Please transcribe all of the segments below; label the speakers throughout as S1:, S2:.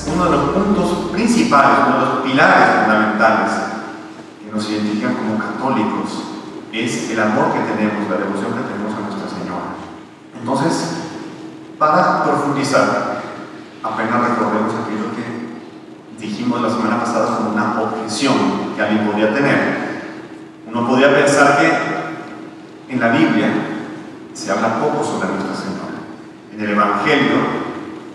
S1: Uno de los puntos principales, uno de los pilares fundamentales que nos identifican como católicos es el amor que tenemos, la devoción que tenemos a Nuestra Señora. Entonces, para profundizar, apenas recordemos aquello que dijimos la semana pasada como una objeción que alguien podría tener. Uno podría pensar que en la Biblia se habla poco sobre Nuestra Señora. En el Evangelio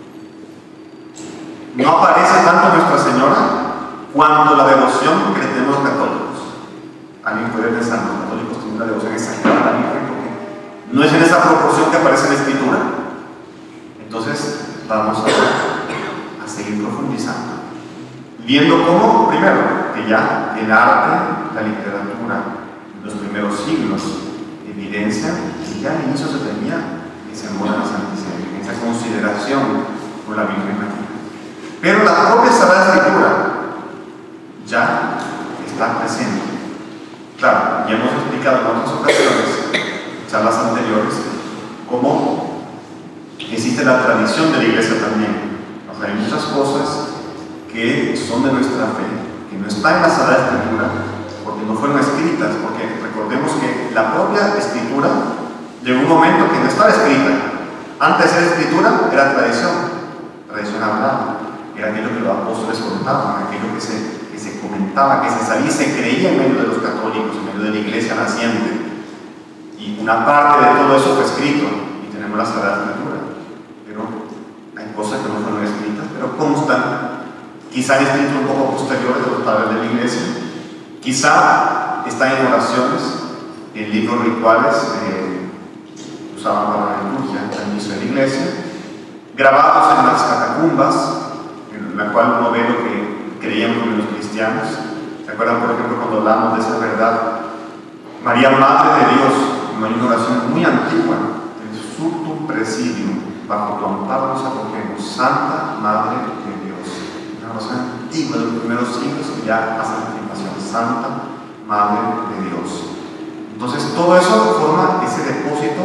S1: no aparece tanto Nuestra Señora cuanto la devoción que le tenemos los católicos. Alguien puede pensar, los católicos tienen una devoción exagerada a la Virgen porque no es en esa proporción que aparece en la Escritura. Entonces, vamos a seguir profundizando, viendo cómo, primero, que ya el arte, la literatura, en los primeros siglos, evidencia que ya al inicio se tenía ese amor a la Santísima Virgen, esa consideración por la Virgen María. Pero la propia Sagrada Escritura ya está presente. Claro, ya hemos explicado en otras ocasiones, charlas anteriores, cómo existe la tradición de la Iglesia también. O sea, hay muchas cosas que son de nuestra fe, que no están en la Sagrada Escritura, porque no fueron escritas, porque recordemos que la propia Escritura llegó un momento que no estaba escrita. Antes de la Escritura era tradición hablada. Era aquello que los apóstoles contaban, aquello que se comentaba, que se sabía y se creía en medio de los católicos, en medio de la iglesia naciente. Y una parte de todo eso fue escrito, y tenemos la Sagrada Escritura. Pero hay cosas que no fueron escritas, pero constan. Quizá han escrito un poco posteriores de los padres de la iglesia, quizá están en oraciones, en libros rituales usaban para la liturgia, al inicio de la iglesia, grabados en las catacumbas, en la cual uno ve lo que creían los cristianos. ¿Se acuerdan, por ejemplo, cuando hablamos de esa verdad? María, Madre de Dios, hay una oración muy antigua, el Surtum Presidium, bajo tu amparo nos acogemos, Santa Madre de Dios. Una oración antigua de los primeros siglos que ya hace la afirmación, Santa Madre de Dios. Entonces, todo eso forma ese depósito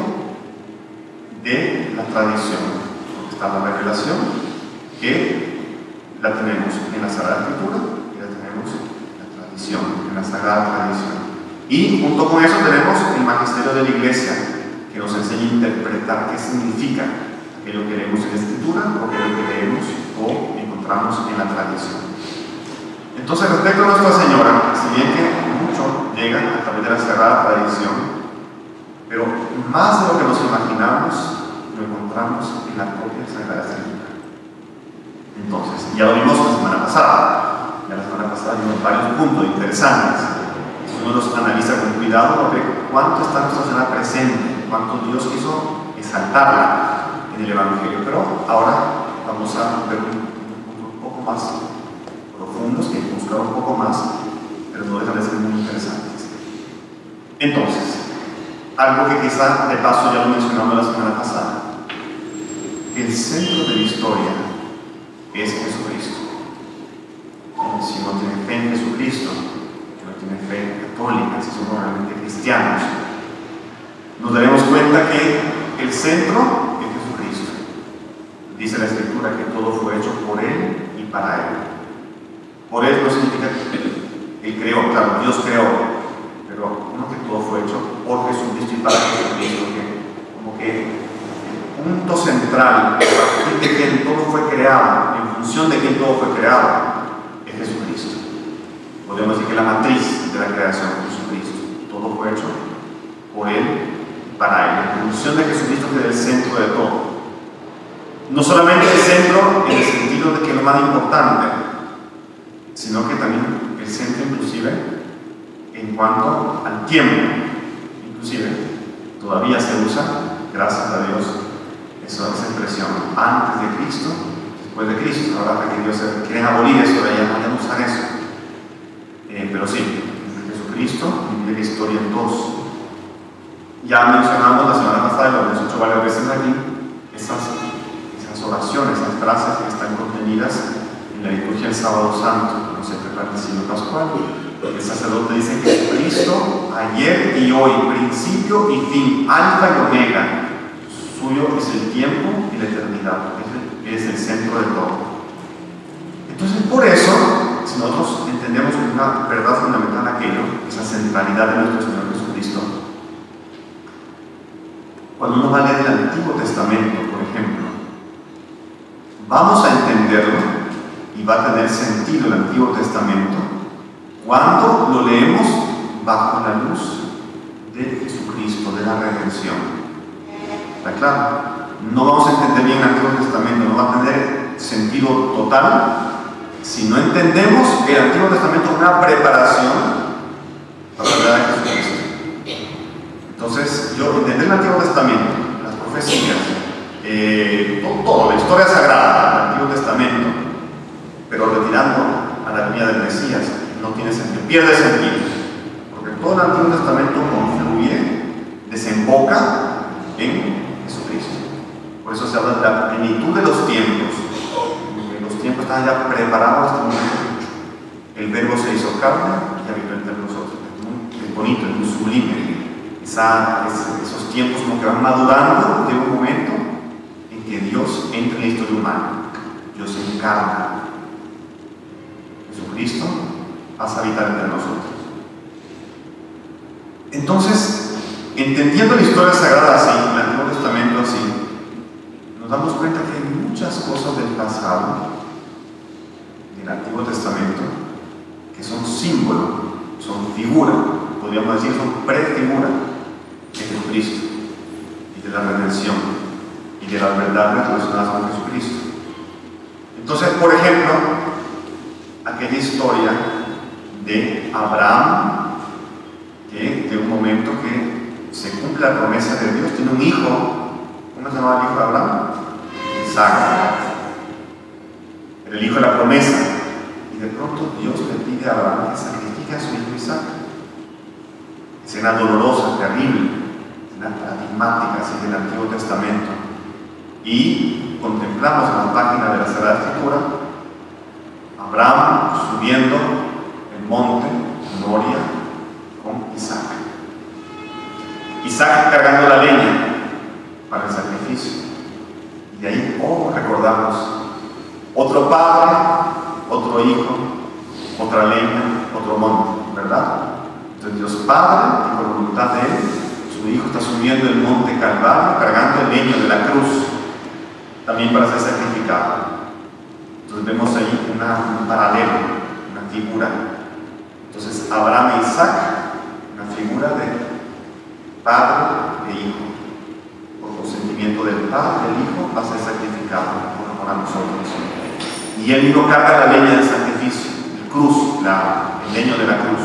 S1: de la tradición. Está la revelación, que la tenemos en la Sagrada Escritura y la tenemos en la tradición, en la Sagrada Tradición. Y junto con eso tenemos el magisterio de la Iglesia, que nos enseña a interpretar qué significa aquello que leemos en la Escritura o aquello que leemos o encontramos en la tradición. Entonces, respecto a Nuestra Señora, si bien que mucho llega a través de la Sagrada Tradición, pero más de lo que nos imaginamos lo encontramos en la propia Sagrada Escritura. Entonces, ya lo vimos la semana pasada. Ya la semana pasada vimos varios puntos interesantes. Si uno los analiza con cuidado, ve cuánto está Nuestra Señora presente, cuánto Dios quiso exaltarla en el Evangelio. Pero ahora vamos a ver un poco más profundos, que hay que buscar un poco más, pero no dejan de ser muy interesantes. Entonces, algo que quizá de paso ya lo mencionamos la semana pasada: el centro de la historia es Jesucristo. Si uno tiene fe en Jesucristo, que no tiene fe católica, si somos realmente cristianos, nos daremos cuenta que el centro es Jesucristo. Dice la Escritura que todo fue hecho por Él y para Él. Por Él no significa que Él creó, claro, Dios creó, pero no que todo fue hecho por Jesucristo y para Jesucristo, que como que el punto central, a partir de quien todo fue creado, en función de quien todo fue creado, es Jesucristo. Podemos decir que la matriz de la creación es Jesucristo. Todo fue hecho por Él y para Él. En función de Jesucristo, que es el centro de todo. No solamente el centro en el sentido de que es lo más importante, sino que también el centro inclusive en cuanto al tiempo. Inclusive todavía se usa, gracias a Dios, esa expresión, antes de Cristo, después de Cristo. Ahora que Dios quiere abolir eso, de ya no usar eso. Pero sí, Jesucristo divide la historia en dos. Ya mencionamos la semana pasada, y lo hemos hecho varias veces aquí, esas oraciones, esas frases que están contenidas en la liturgia del Sábado Santo, cuando se prepara el signo pascual. El sacerdote dice que Cristo, ayer y hoy, principio y fin, alfa y omega, suyo es el tiempo y la eternidad, es el centro de todo. una verdad fundamental aquello, esa centralidad de nuestro Señor Jesucristo. Cuando uno va a leer el Antiguo Testamento, por ejemplo, vamos a entenderlo y va a tener sentido el Antiguo Testamento cuando lo leemos bajo la luz de Jesucristo, de la redención. ¿Está claro? No vamos a entender bien el Antiguo Testamento, no va a tener sentido total si no entendemos el Antiguo Testamento como una preparación para la verdad de Jesucristo. Entonces, yo entender el Antiguo Testamento, las profecías, todo, la historia sagrada del Antiguo Testamento, pero retirando a la línea del Mesías, no tiene sentido, pierde sentido, porque todo el Antiguo Testamento confluye, desemboca en Jesucristo. Por eso se habla de la plenitud de los tiempos. Los tiempos están ya preparados hasta el momento. El Verbo se hizo carne y habitó entre nosotros. Es bonito, es muy sublime. Esos tiempos como que van madurando de un momento en que Dios entra en la historia humana. Dios se encarna. Jesucristo pasa a habitar entre nosotros. Entonces, entendiendo la historia sagrada así, el Antiguo Testamento así, nos damos cuenta que hay muchas cosas del pasado, del Antiguo Testamento, que son símbolo, son figura, podríamos decir, son prefigura de Jesucristo y de la redención y de las verdades relacionadas con Jesucristo. Entonces, por ejemplo, aquella historia de Abraham, que de un momento que se cumple la promesa de Dios, tiene un hijo. ¿Cómo se llamaba el hijo de Abraham? Isaac. Era el hijo de la promesa. Y de pronto Dios le pide a Abraham que sacrifique a su hijo Isaac. Escena dolorosa, terrible, escena paradigmática así del Antiguo Testamento. Y contemplamos en la página de la Sagrada Escritura Abraham subiendo el monte Moria con Isaac. Isaac cargando la leña para el sacrificio. Y ahí recordamos otro padre, otro hijo, otra leña, otro monte, ¿verdad? Entonces Dios Padre, y por voluntad de Él, su hijo está subiendo el monte Calvario, cargando el leño de la cruz, también para ser sacrificado. Entonces vemos ahí un paralelo, una figura. Entonces Abraham e Isaac, una figura de padre e hijo. Por consentimiento del padre, el hijo va a ser sacrificado por amor a nosotros. Y él mismo carga la leña del sacrificio, el cruz, el leño de la cruz.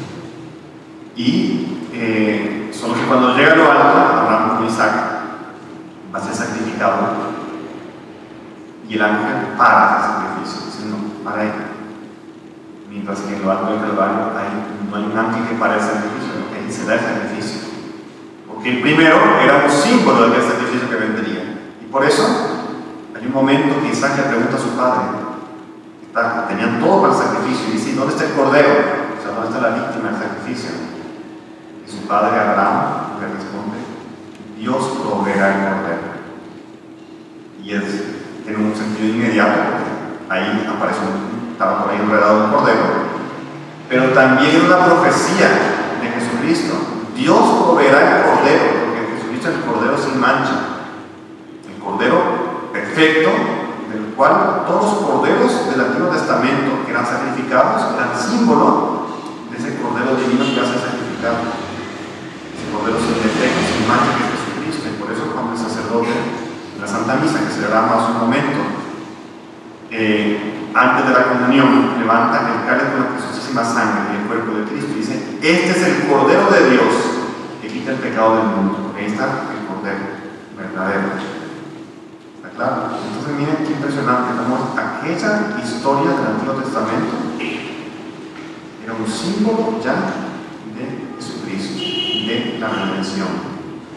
S1: Y solo que cuando llega a lo alto, Abraham con Isaac va a ser sacrificado. Y el ángel para el sacrificio, dice no, para él. Mientras que en lo alto del Calvario no hay un ángel que para el sacrificio, sino que ahí se da el sacrificio. Porque el primero era un símbolo de aquel sacrificio que vendría. Y por eso hay un momento que Isaac le pregunta a su padre, tenían todo para el sacrificio, y dice, ¿dónde está el cordero? O sea, ¿dónde está la víctima del sacrificio? Y su padre Abraham le responde, Dios proveerá el cordero. Y tiene un sentido inmediato, porque ahí aparece estaba por ahí enredado un cordero, pero también es una profecía de Jesucristo. Dios proveerá el cordero, porque Jesucristo es el cordero sin mancha, el cordero perfecto, del cual todos los corderos del Antiguo Testamento que eran sacrificados eran símbolo de ese cordero divino que va a ser sacrificado, ese cordero sin defecto, sin mancha, que es Jesucristo. Y por eso cuando el sacerdote en la Santa Misa, que celebramos hace un momento, antes de la comunión, levanta el cáliz con la preciosísima sangre y el cuerpo de Cristo y dice, este es el Cordero de Dios que quita el pecado del mundo. Ahí está el Cordero verdadero. ¿Está claro? Entonces miren qué impresionante cómo aquella historia del Antiguo Testamento era un símbolo ya de Jesucristo, de la redención.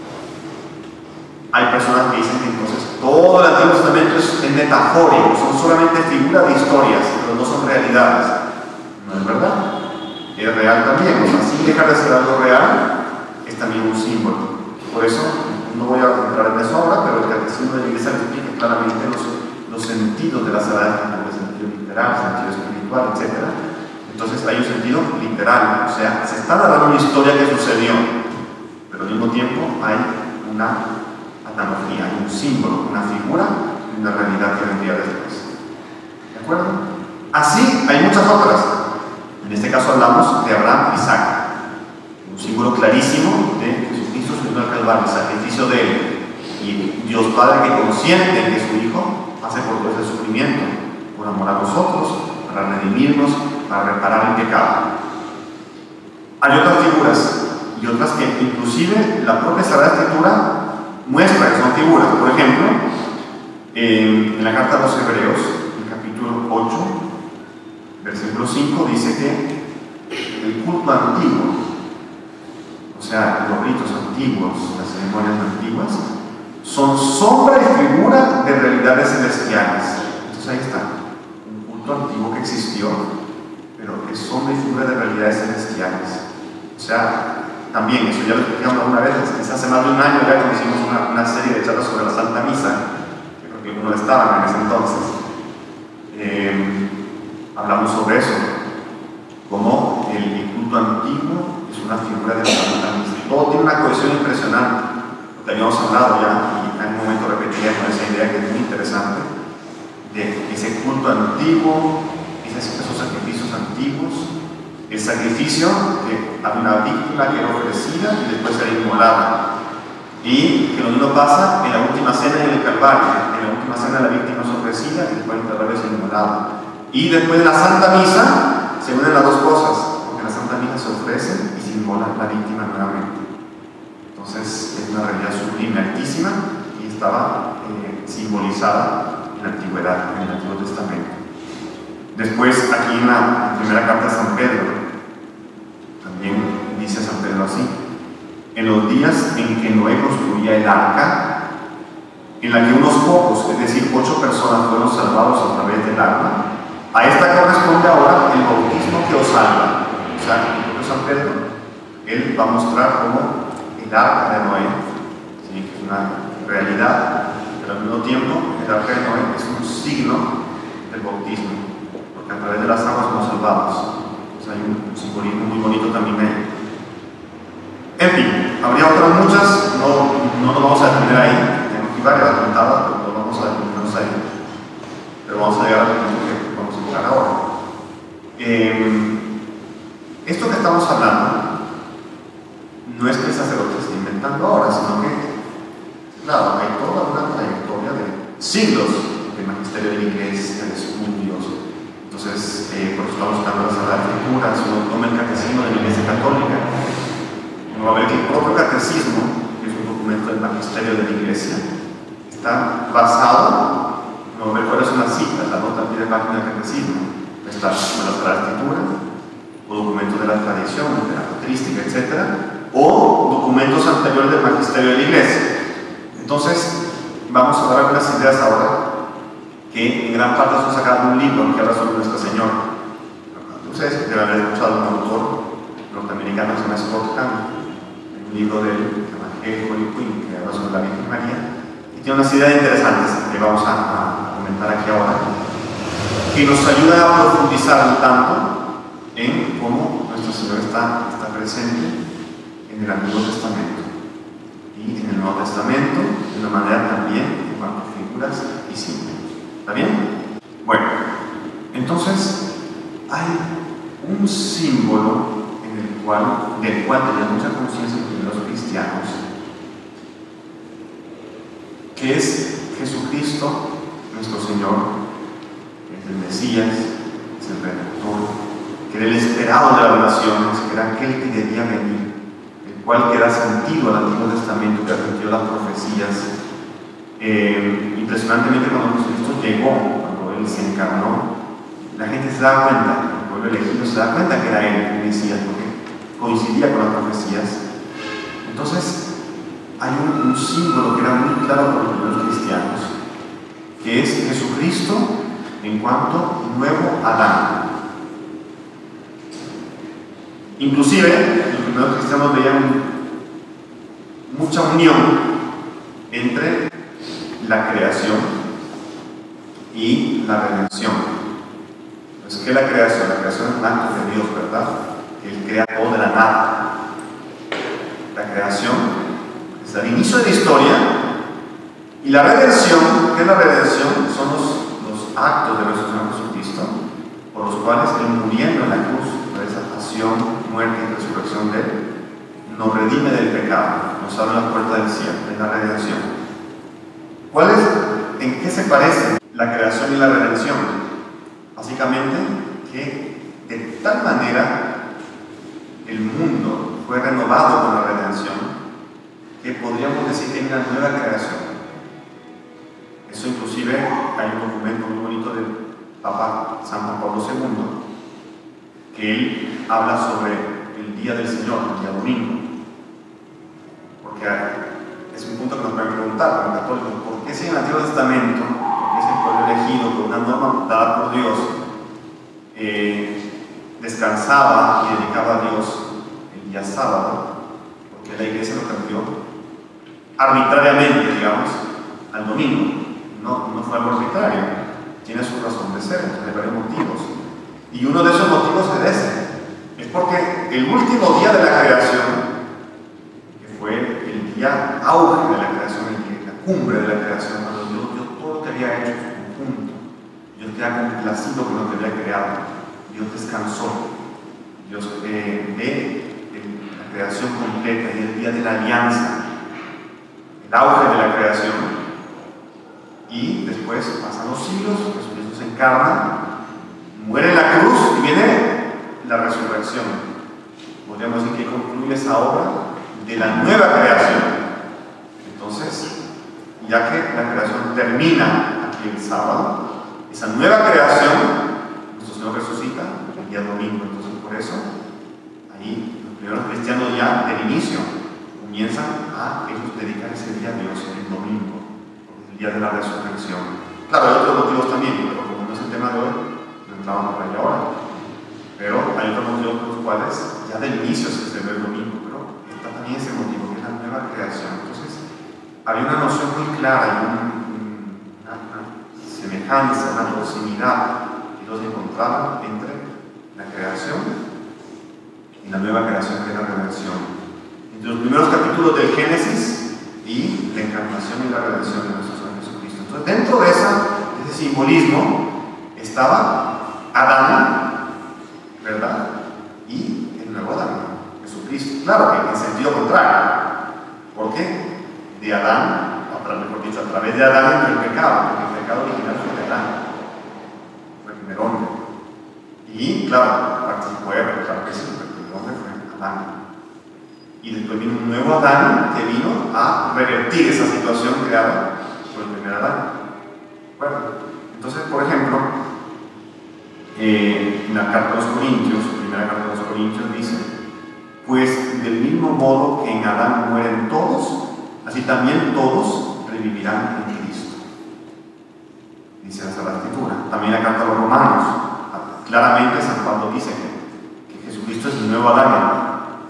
S1: Hay personas que dicen que entonces todo el Antiguo Testamento es metafórico, son solamente figuras de historias, pero no son realidades. No es verdad. Es real también, o sea, sin dejar de ser algo real, es también un símbolo. Por eso, no voy a entrar en eso ahora, pero el Catecismo de la Iglesia explica claramente los sentidos de la Sagrada Escritura, el sentido literal, el sentido espiritual, etc. Entonces hay un sentido literal, o sea, se está narrando una historia que sucedió, pero al mismo tiempo hay una analogía, hay un símbolo, una figura de una realidad que vendría después. ¿De acuerdo? Así hay muchas otras. En este caso hablamos de Abraham y Isaac, un símbolo clarísimo de Jesucristo subiendo al Calvario, el sacrificio de él, y Dios Padre que consiente que su Hijo pase por todo ese sufrimiento, por amor a nosotros, para redimirnos, para reparar el pecado. Hay otras figuras y otras que inclusive la propia Sagrada Escritura muestra que son figuras. Por ejemplo, en la carta a los Hebreos, en el capítulo 8, versículo 5, dice que el culto antiguo, o sea, los ritos antiguos, las ceremonias antiguas, son sombra y figura de realidades celestiales. Entonces ahí está, un culto antiguo que existió, pero que son de figura de realidades celestiales. O sea, también, eso ya lo explicamos alguna vez, quizás hace más de un año ya cuando hicimos una serie de charlas sobre la Santa Misa, que creo que algunos estaban en ese entonces. Hablamos sobre eso, como el culto antiguo es una figura de la Santa Misa. Todo tiene una cohesión impresionante. Lo que habíamos hablado ya, y en un momento repetiremos esa idea que es muy interesante, de ese culto antiguo, esos sacrificios antiguos, el sacrificio que había una víctima que era ofrecida y después era inmolada, y que lo mismo pasa en la última cena en el Calvario. En la última cena la víctima es ofrecida y después el Calvario es inmolada, y después de la Santa Misa se unen las dos cosas, porque en la Santa Misa se ofrece y se inmola la víctima nuevamente. Entonces es una realidad sublime, altísima, y estaba simbolizada en la antigüedad, en el Antiguo Testamento. Después, aquí en la primera carta de San Pedro, también dice San Pedro así: en los días en que Noé construía el arca, en la que unos pocos, es decir, 8 personas, fueron salvados a través del agua, a esta corresponde ahora el bautismo que os salva. O sea, el propio San Pedro, él va a mostrar cómo el arca de Noé, ¿sí?, que es una realidad, pero al mismo tiempo el arca de Noé es un signo del bautismo, porque a través de las aguas somos salvados. O sea, hay un simbolismo muy bonito también ahí. En fin, habría otras muchas, no nos vamos a detener ahí, tengo aquí varias apuntadas, pero no vamos a detenernos ahí. Pero vamos a llegar al punto que vamos a llegar ahora. Esto que estamos hablando no es que el sacerdote esté inventando ahora, sino que, claro, hay toda una trayectoria de siglos de magisterio de la Iglesia, de estudios. Entonces, por eso estamos buscando las Sagradas Escrituras. Si uno toma el catecismo de la Iglesia Católica, uno va a ver que el propio catecismo, que es un documento del magisterio de la Iglesia, está basado, uno va a ver cuáles son las citas, la nota al pie de página del catecismo. Está como la Sagrada Escritura, o documentos de la tradición, de la patrística, etc., o documentos anteriores del magisterio de la Iglesia. Entonces, vamos a dar algunas ideas ahora que en gran parte son sacadas de un libro que habla sobre Nuestra Señora. Ustedes deben haber escuchado un autor norteamericano que se llama Scott Hahn, un libro de él que se llama Holy Queen, que habla sobre la Virgen María, y tiene unas ideas interesantes que vamos a comentar aquí ahora, que nos ayudan a profundizar un tanto en cómo Nuestra Señora está presente en el Antiguo Testamento y en el Nuevo Testamento, de una manera también en cuanto a figuras y símbolos. ¿Está bien? Bueno, entonces hay un símbolo del cual tenemos mucha conciencia los primeros cristianos, que es Jesucristo, nuestro Señor, que es el Mesías, es el Redentor, que era el esperado de las naciones, que era aquel que debía venir, el cual que da sentido al Antiguo Testamento, que da sentido a las profecías. Impresionantemente, cuando Jesucristo llegó, cuando Él se encarnó, la gente se da cuenta, el pueblo elegido se da cuenta que era Él el Mesías, porque coincidía con las profecías. Entonces, hay un símbolo que era muy claro para los primeros cristianos, que es Jesucristo en cuanto nuevo Adán. Inclusive, los primeros cristianos veían mucha unión entre la creación y la redención. Entonces, ¿qué es la creación? La creación es un acto de Dios, ¿verdad? Él crea todo de la nada. La creación es el inicio de la historia, y la redención, ¿qué es la redención? Son los actos de nuestro Señor Jesucristo, por los cuales Él, muriendo en la cruz, por esa pasión, muerte y resurrección de Él, nos redime del pecado, nos abre la puerta del cielo, es la redención. ¿En qué se parecen la creación y la redención? Básicamente, que de tal manera el mundo fue renovado con la redención, que podríamos decir que hay una nueva creación. Eso inclusive hay un documento muy bonito del Papa San Juan Pablo II, que él habla sobre el día del Señor, el día domingo. Porque es un punto que nos pueden preguntar como católicos: ¿por qué si en el Antiguo Testamento, porque es el pueblo elegido por una norma dada por Dios, descansaba y dedicaba a Dios el día sábado? Porque la Iglesia lo cambió arbitrariamente, digamos, al domingo. No fue algo arbitrario, tiene su razón de ser, hay varios motivos. Y uno de esos motivos es porque el último día de la creación, que fue el día auge de la creación, la cumbre de la creación, cuando Dios dio todo lo que había hecho en su conjunto, Dios queda complacido con lo que había creado, Dios descansó, Dios ve la creación completa, y el día de la alianza, el auge de la creación. Y después pasan los siglos, Jesucristo se encarna, muere en la cruz y viene la resurrección. Podríamos decir que concluye esa obra de la nueva creación. Entonces, ya que la creación termina aquí el sábado, esa nueva creación, nuestro Señor resucita el día domingo. Entonces, por eso, ahí los primeros cristianos ya del inicio comienzan a ellos dedicar ese día a Dios, el domingo, el día de la resurrección. Claro, hay otros motivos también, pero como no es el tema de hoy, no entramos por ahí ahora. Pero hay otros motivos por los cuales ya del inicio se celebra el domingo, pero está también ese motivo, que es la nueva creación. Entonces, hay una noción muy clara y una semejanza, una proximidad que ellos encontraban entre la creación y la nueva creación, que es la redención. Entre los primeros capítulos del Génesis y la encarnación y la redención de nuestro Señor Jesucristo. Entonces, dentro de ese simbolismo estaba Adán, ¿verdad? Y el nuevo Adán, Jesucristo. Claro que en sentido contrario, porque de Adán, mejor dicho, a través de Adán entró el pecado, porque el pecado original fue de Adán, fue el primer hombre. Y claro, participó Eva, claro que sí, pero el primer hombre fue Adán. Y después vino un nuevo Adán que vino a revertir esa situación creada por el primer Adán. Bueno, entonces, por ejemplo, en la carta a los Corintios, primera carta a los Corintios, dice: pues del mismo modo que en Adán mueren todos, así también todos revivirán en Cristo. Dice la Sagrada Escritura. También la carta a los Romanos, claramente San Pablo dice que Jesucristo es el nuevo Adán.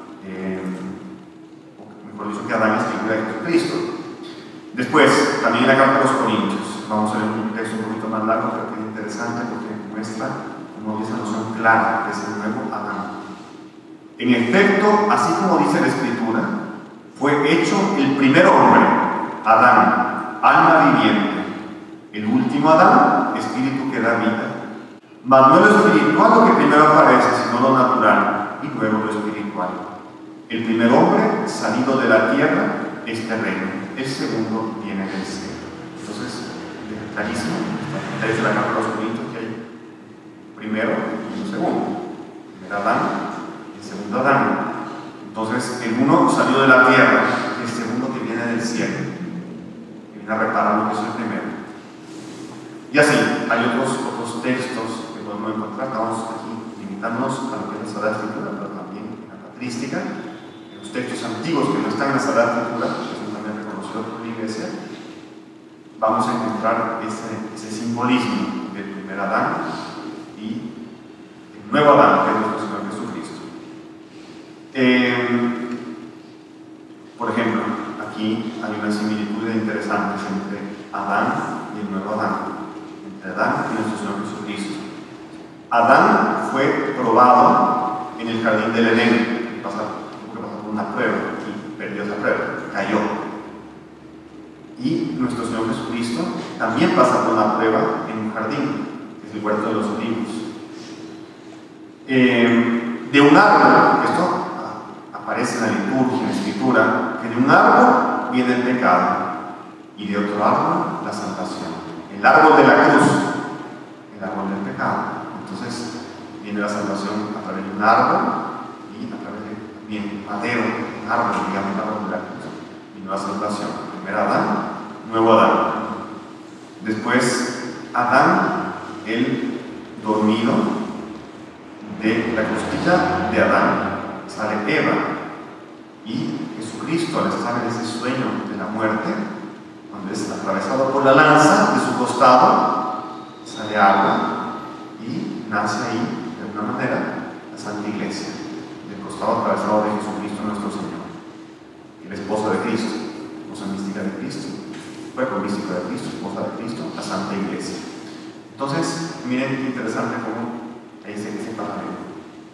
S1: Mejor dicho, que Adán es figura de Jesucristo. Después, también la carta a los Corintios. Vamos a ver un texto un poquito más largo, pero que es interesante porque muestra cómo dice la noción clara de ese nuevo Adán. En efecto, así como dice la Escritura, fue hecho el primer hombre, Adán, alma viviente; el último Adán, espíritu que da vida. Mas no lo espiritual lo que primero aparece, sino lo natural, y luego lo espiritual. El primer hombre, salido de la tierra, es terreno; el segundo viene del cielo. Entonces, es clarísimo, desde la carta de los Corintios, que hay primero y un segundo. El primer Adán y el segundo Adán. Entonces, el uno salió de la tierra, y el segundo que viene del cielo, que viene a reparar lo que es el primero. Y así, hay otros textos que podemos encontrar. Estamos aquí limitándonos a lo que es la Sagrada Escritura, pero también en la patrística, en los textos antiguos que no están en la Sagrada Escritura, que son también reconocidos por la Iglesia, vamos a encontrar ese simbolismo del primer Adán y el nuevo Adán, que es nuestro Señor Jesucristo. Por ejemplo, aquí hay unas similitudes interesantes entre Adán y el nuevo Adán, entre Adán y nuestro Señor Jesucristo. Adán fue probado en el jardín del Edén. Tuvo que pasar por una prueba y perdió esa prueba, cayó. Y nuestro Señor Jesucristo también pasa por una prueba en un jardín, que es el huerto de los olivos. De un árbol, esto aparece en la liturgia, en la escritura, que de un árbol viene el pecado y de otro árbol la salvación. El árbol de la cruz, el árbol del pecado. Entonces viene la salvación a través de un árbol y a través de también madero, un árbol, digamos, el árbol de la cruz. Vino la salvación. Primer Adán, nuevo Adán. Después Adán, el dormido, de la costilla de Adán sale Eva, y Jesucristo, al estar en ese sueño de la muerte, cuando es atravesado por la lanza de su costado, sale agua y nace ahí, de alguna manera, la Santa Iglesia, del costado atravesado de Jesucristo nuestro Señor, el esposo de Cristo, esposa mística de Cristo, cuerpo místico de Cristo, esposa de Cristo, la Santa Iglesia. Entonces, miren qué interesante cómo ahí se paralelo.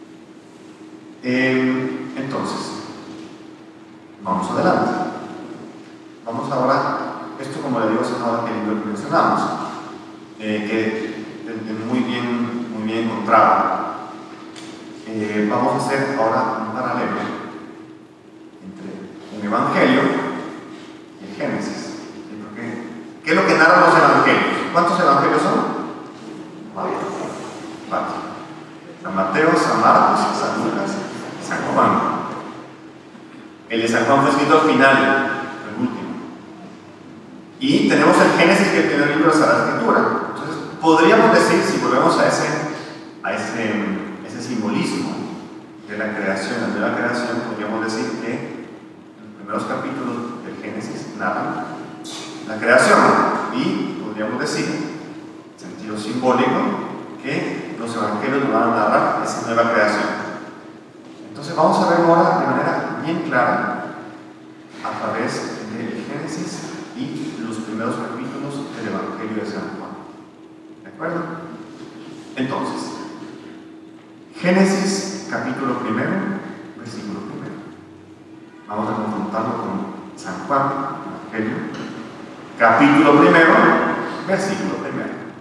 S1: Entonces, vamos adelante. Vamos ahora, esto como le digo, es ahora que libro que mencionamos, que es muy bien encontrado. Vamos a hacer ahora un paralelo entre un evangelio y el Génesis. ¿Qué es lo que narran los evangelios? ¿Cuántos evangelios son? Cuatro. San Mateo, San Marcos, San Lucas y San Juan. El de San Juan fue escrito al final, el último. Y tenemos el Génesis, que tiene el libro de la Escritura. Entonces, podríamos decir, si volvemos a ese simbolismo de la creación, la nueva creación, podríamos decir que los primeros capítulos del Génesis narran la creación. Y podríamos decir, en sentido simbólico, que los evangelios nos van a narrar esa nueva creación. Entonces vamos a ver ahora de manera bien clara a través del Génesis y los primeros capítulos del Evangelio de San Juan. ¿De acuerdo? Entonces, Génesis capítulo 1, versículo 1. Vamos a confrontarlo con San Juan, Evangelio, capítulo 1, versículo 1.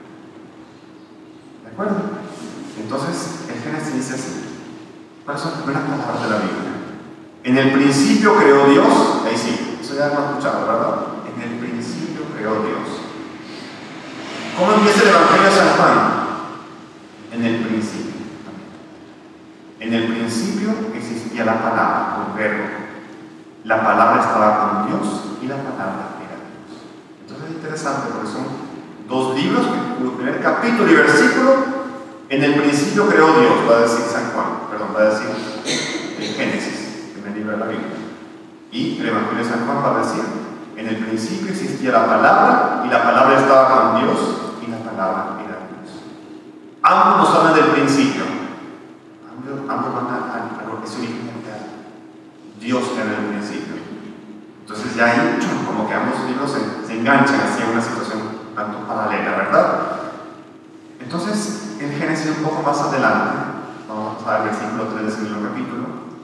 S1: ¿De acuerdo? Entonces, el Génesis dice así. ¿Cuáles son las primeras palabras de la Biblia? En el principio creó Dios. Ahí sí, eso ya lo han escuchado, ¿verdad? En el principio creó Dios. ¿Cómo empieza el Evangelio de San Juan? En el principio. En el principio existía la palabra, el verbo. La palabra estaba con Dios y la palabra era Dios. Entonces es interesante porque son dos libros, el primer capítulo y versículo. En el principio creó Dios, va a decir San Juan, perdón, va a decir el Génesis, el primer libro de la Biblia. Y el Evangelio de San Juan va a decir, en el principio existía la palabra, y la palabra estaba con Dios, y la palabra era Dios. Ambos nos hablan del principio. Ambos van a lo que es originalidad. Dios era en el principio. Entonces ya ahí, como que ambos libros se enganchan hacia una situación tanto paralela, ¿verdad? Entonces, en Génesis un poco más adelante, vamos a ver el versículo 3 del segundo capítulo,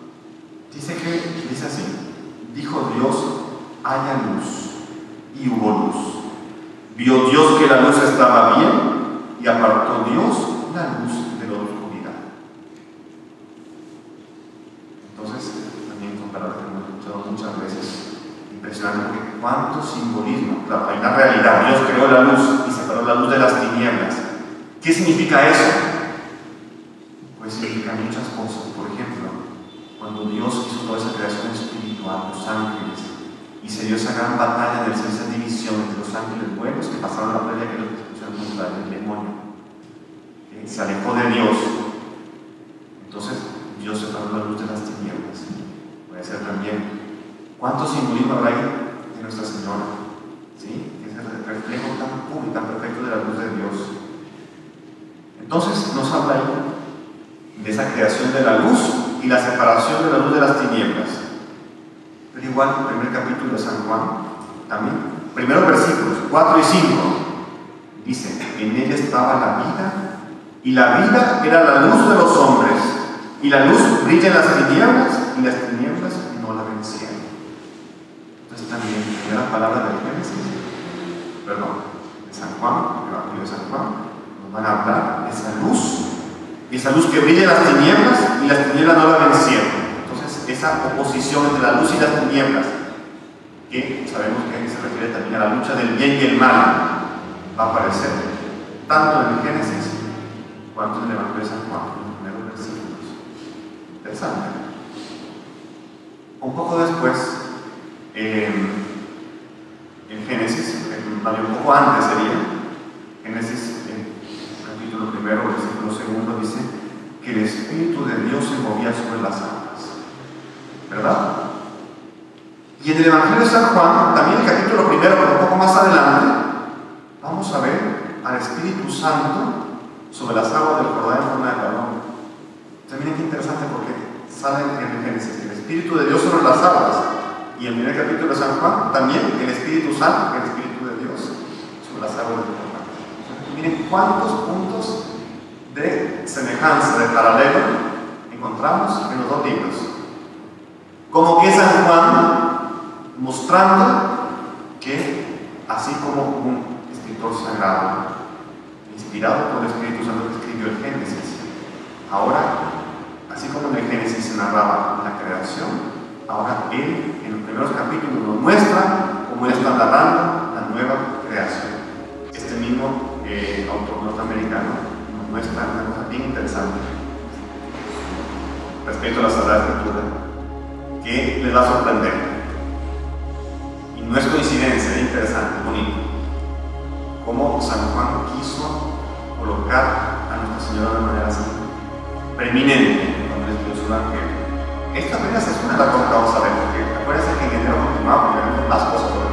S1: dice así: dijo Dios, haya luz, y hubo luz. Vio Dios que la luz estaba bien, y apartó Dios la luz de la oscuridad. Entonces, también con palabras que hemos escuchado muchas veces, impresionante, porque cuánto simbolismo. Claro, hay una realidad. Dios creó la luz y separó la luz de las tinieblas. ¿Qué significa eso? Pues significa muchas cosas. Por ejemplo, cuando Dios hizo toda esa creación espiritual, los ángeles, y se dio esa gran batalla de esa división entre los ángeles buenos que pasaron la playa que los pusieron contra el demonio, que se alejó de Dios. Entonces, Dios separó la luz de las tinieblas. Puede ser también, ¿cuánto simbolismo habrá ahí de Nuestra Señora? ¿Sí? Que es el reflejo tan puro y tan perfecto de la luz de Dios. Entonces nos habla ahí de esa creación de la luz y la separación de la luz de las tinieblas. Pero igual, el primer capítulo de San Juan, también, primeros versículos 4 y 5, dice: en ella estaba la vida, y la vida era la luz de los hombres, y la luz brilla en las tinieblas, y las tinieblas no la vencieron. Entonces también, la primera palabra del Génesis, perdón, de San Juan, el Evangelio de San Juan, nos van a hablar de esa luz que brilla en las tinieblas, y las tinieblas no la vencieron. Entonces, esa oposición entre la luz y las tinieblas, que sabemos que se refiere también a la lucha del bien y el mal, va a aparecer tanto en el Génesis cuanto en el Evangelio de San Juan, en los primeros versículos. Interesante. Un poco después, en Génesis, un poco antes sería, Génesis, capítulo 1, versículo 2, dice que el Espíritu de Dios se movía sobre las aguas, ¿verdad? Y en el Evangelio de San Juan, también el capítulo 1, pero un poco más adelante, vamos a ver al Espíritu Santo sobre las aguas del Jordán en forma de paloma. También es interesante porque sale en el Génesis el Espíritu de Dios sobre las aguas, y en el primer capítulo de San Juan también el Espíritu Santo, el Espíritu de Dios sobre las aguas del Jordán. Miren cuántos puntos de semejanza, de paralelo encontramos en los dos libros. Como que San Juan mostrando que, así como un escritor sagrado inspirado por el Espíritu Santo que escribió el Génesis, ahora, así como en el Génesis se narraba la creación, ahora él en los primeros capítulos nos muestra cómo él está narrando la nueva creación. Este mismo autor norteamericano nos muestra una cosa bien interesante respecto a la Sagrada Escritura que les va a sorprender, y no es coincidencia, es interesante, bonito, cómo San Juan quiso colocar a Nuestra Señora de manera así preeminente cuando le escribió su evangelio. Esta apenas es una de las cosas que vamos a ver, porque acuérdense que en enero continuamos viendo más cosas sobre